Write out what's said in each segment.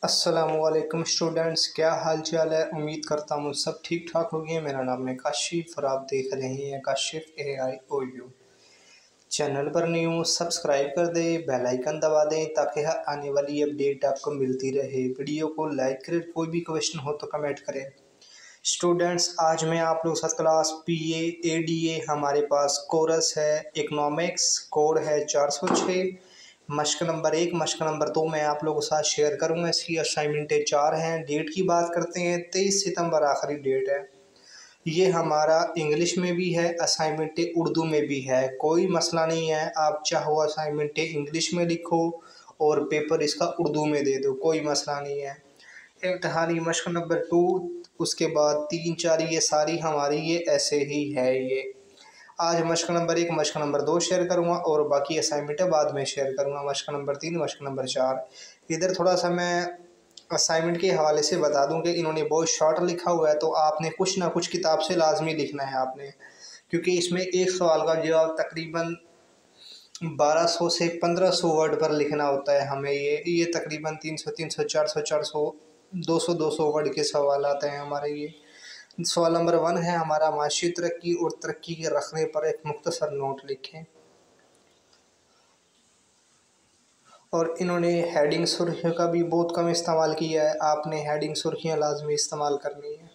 अस्सलामुअलैकुम स्टूडेंट्स, क्या हाल चाल है। उम्मीद करता हूँ सब ठीक ठाक होगी। मेरा नाम है काशिफ और आप देख रहे हैं काशिफ AIOU। चैनल पर न्यू हो सब्सक्राइब कर दें, बेल आइकन दबा दें ताकि आने वाली अपडेट आपको मिलती रहे। वीडियो को लाइक करें, कोई भी क्वेश्चन हो तो कमेंट करें। स्टूडेंट्स, आज मैं आप लोगों के साथ क्लास PA ADA हमारे पास कोरस है, इकोनॉमिक्स कोड है 406। मश्क नंबर 1 मश्क नंबर 2 मैं आप लोगों के साथ शेयर करूंगा। इसकी असाइनमेंटें 4 हैं। डेट की बात करते हैं, 23 सितंबर आखिरी डेट है। ये हमारा इंग्लिश में भी है, असाइनमेंटें उर्दू में भी है। कोई मसला नहीं है, आप चाहो असाइनमेंटें इंग्लिश में लिखो और पेपर इसका उर्दू में दे दो, कोई मसला नहीं है। इम्तहानी मश्क नंबर 2, उसके बाद 3 4 ये सारी हमारी ये ऐसे ही है। ये आज मश्क नंबर 1 मश्क नंबर 2 शेयर करूँगा और बाकी असाइनमेंटें बाद में शेयर करूँगा। मश्क नंबर 3 मश्क नंबर 4 इधर थोड़ा सा मैं असाइनमेंट के हवाले से बता दूं कि इन्होंने बहुत शॉर्ट लिखा हुआ है, तो आपने कुछ ना कुछ किताब से लाजमी लिखना है आपने, क्योंकि इसमें एक सवाल का जवाब तकरीबन 1200 से 1500 वर्ड पर लिखना होता है हमें। ये तकरीबन 300 300 400 400 200 200 वर्ड के सवाल आते हैं हमारे। ये सवाल नंबर 1 है हमारा, माशी तरक्की और तरक्की के रखने पर एक मुख्तसर नोट लिखें। और इन्होंने हेडिंग सुर्खियों का भी बहुत कम इस्तेमाल किया है, आपने हेडिंग सुर्खियाँ लाजमी इस्तेमाल करनी है।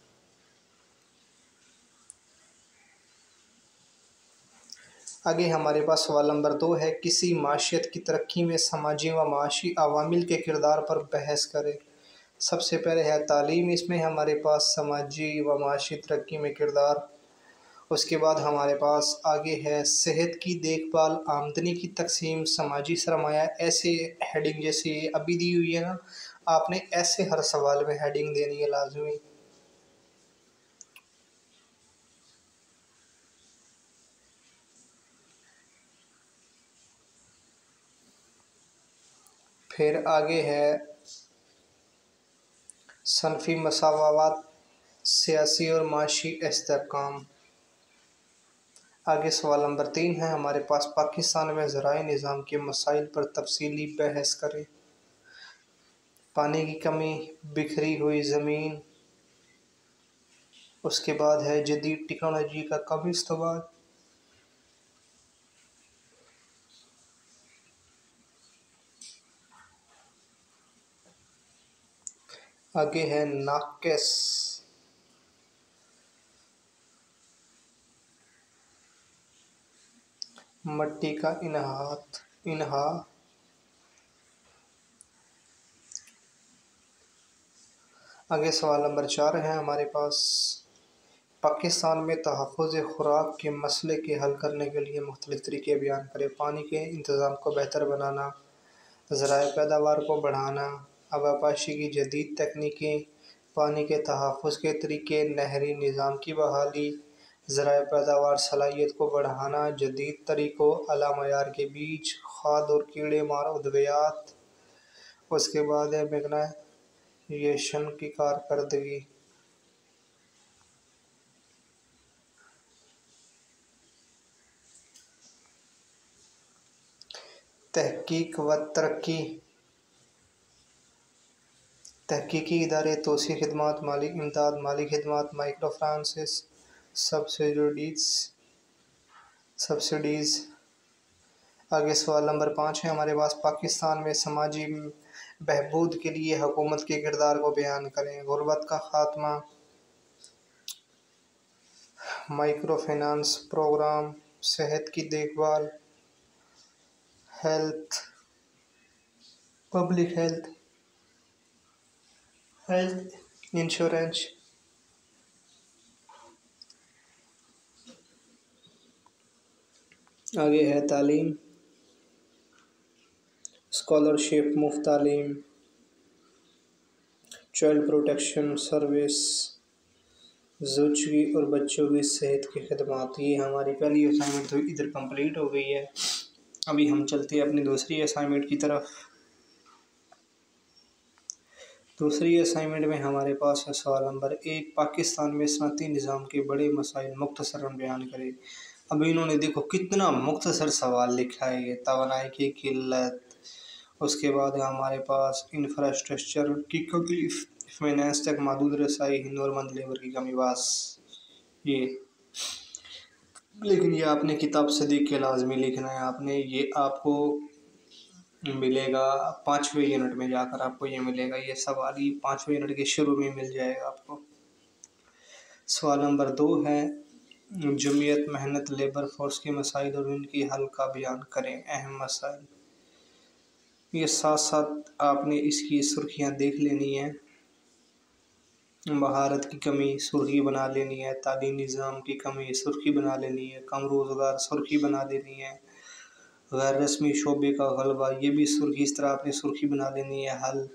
आगे हमारे पास सवाल नंबर 2 है, किसी माशियत की तरक्की में समाजी व माशी अवामिल के किरदार पर बहस करें। सबसे पहले है तालीम, इसमें हमारे पास समाजी व माशी तरक्की में किरदार। उसके बाद हमारे पास आगे है सेहत की देखभाल, आमदनी की तकसीम, समाजी सरमाया। ऐसे हेडिंग जैसे अभी दी हुई है ना, आपने ऐसे हर सवाल में हेडिंग देनी है लाजमी। फिर आगे है सनफी मसावात, सियासी और माशी इस्तेहकाम। आगे सवाल नंबर 3 है हमारे पास, पाकिस्तान में ज़राए निज़ाम के मसाइल पर तफसीली बहस करें। पानी की कमी, बिखरी हुई ज़मीन। उसके बाद है जदीद टेक्नोलॉजी का कम इस्तेमाल। आगे है नाक़िस, मट्टी का इन्हा। आगे सवाल नंबर 4 है हमारे पास, पाकिस्तान में तहफ़्फ़ुज़ खुराक के मसले के हल करने के लिए मुख्तलिफ़ तरीके बयान करें। पानी के इंतज़ाम को बेहतर बनाना, ज़राए पैदावार को बढ़ाना, आबापाशी की जदीद तकनीकें, पानी के तहफ़्फ़ुज़ के तरीके, नहरी निज़ाम की बहाली, ज़राए पैदावार सलाहियत को बढ़ाना, जदीद तरीक़ों, आला मयार के बीज, खाद और कीड़े मार अद्वियात। उसके बाद है मैग्नीशियम की कारकर्दगी। तहकीक व तरक्की, तहकीकी इदारे, तोसी खिदमात, माली इमदाद, माली खिदमात, माइक्रो फाइनेंस, सब्सिडीज़। आगे सवाल नंबर 5 है हमारे पास, पाकिस्तान में समाजी बहबूद के लिए हुकूमत के किरदार को बयान करें। गुर्बत का खात्मा, माइक्रो फाइनेंस प्रोग्राम, सेहत की देखभाल, हेल्थ, पब्लिक हेल्थ इंश्योरेंस। आगे है तालीम, स्कॉलरशिप, मुफ्त तालीम, चाइल्ड प्रोटेक्शन सर्विस, ज़ुच्ची और बच्चों की सेहत की खिदमत। ये हमारी पहली असाइनमेंट तो इधर कंप्लीट हो गई है। अभी हम चलते हैं अपनी दूसरी असाइनमेंट की तरफ। दूसरी असाइनमेंट में हमारे पास है सवाल नंबर 1, पाकिस्तान में सनती निज़ाम के बड़े मसाइल मुख्तसरन बयान करें। अब इन्होंने देखो कितना मुख्तसर सवाल लिखा है। ये तवानाई की किल्लत, उसके बाद है हमारे पास इंफ्रास्ट्रक्चर की कमी, फाइनेंस तक महदूद रसाई, हिनरमंद लेबर की कमी। बस ये, लेकिन ये आपने किताब से देख के लाजमी लिखना है आपने। ये आपको मिलेगा 5वें यूनिट में जाकर, आपको ये मिलेगा। ये सवाल ही 5वें यूनिट के शुरू में मिल जाएगा आपको। सवाल नंबर 2 है, जमीयत मेहनत लेबर फोर्स के मसाइल और उनकी हल का बयान करें। अहम मसाइल, ये साथ साथ आपने इसकी सुर्खियाँ देख लेनी है। महारत की कमी सुर्खी बना लेनी है, तालीमी निज़ाम की कमी सुर्खी बना लेनी है, कम रोज़गार सुर्खी बना लेनी है, गैर रस्मी शोबे का गलबा ये भी सुर्खी, इस तरह आपने सुर्खी बना लेनी है। हल,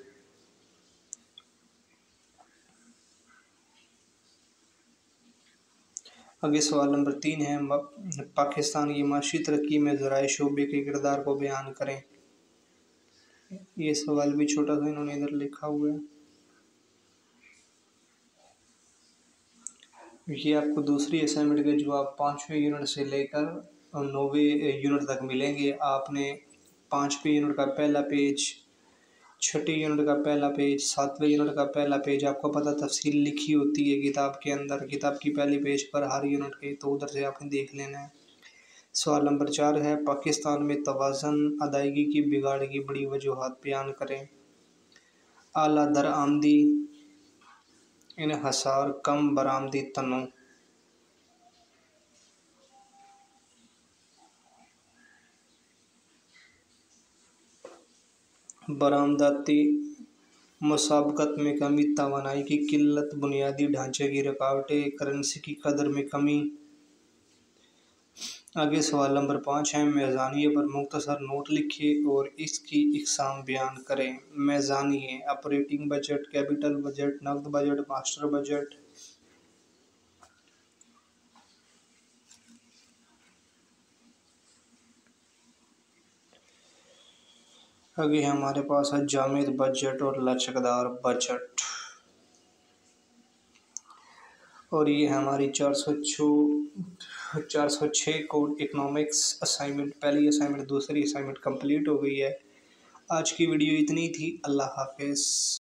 आगे सवाल नंबर 3 है, पाकिस्तान की माशी तरक्की में ज़राए शोबे के किरदार को बयान करें। ये सवाल भी छोटा सा इन्होंने इधर लिखा हुआ है। ये आपको दूसरी असाइनमेंट के जवाब 5वें यूनिट से लेकर 9वें यूनिट तक मिलेंगे। आपने 5वें यूनिट का पहला पेज, 6ठी यूनिट का पहला पेज, 7वें यूनिट का पहला पेज, आपको पता तफसील लिखी होती है किताब के अंदर, किताब की पहली पेज पर हर यूनिट के, तो उधर से आपने देख लेना है। सवाल नंबर 4 है, पाकिस्तान में तवाज़न अदायगी की बिगाड़ की बड़ी वजूहात बयान करें। आला दरआमदी, इन्हसार, कम बरामदी तन्नू। बरामदाती मुसाबकत में कमी, तवानाई की किल्लत, बुनियादी ढांचे की रुकावटें, करेंसी की कदर में कमी। आगे सवाल नंबर 5 है, मेज़ानिए पर मुख्तसर नोट लिखिए और इसकी इकसाम बयान करें। मेज़ानिए, ऑपरेटिंग बजट, कैपिटल बजट, नकद बजट, मास्टर बजट। आगे हमारे पास है जामिद बजट और लचकदार बजट, और ये हमारी 406 कोड इकोनॉमिक्स असाइनमेंट, पहली असाइनमेंट दूसरी असाइनमेंट कंप्लीट हो गई है। आज की वीडियो इतनी थी। अल्लाह हाफिज़।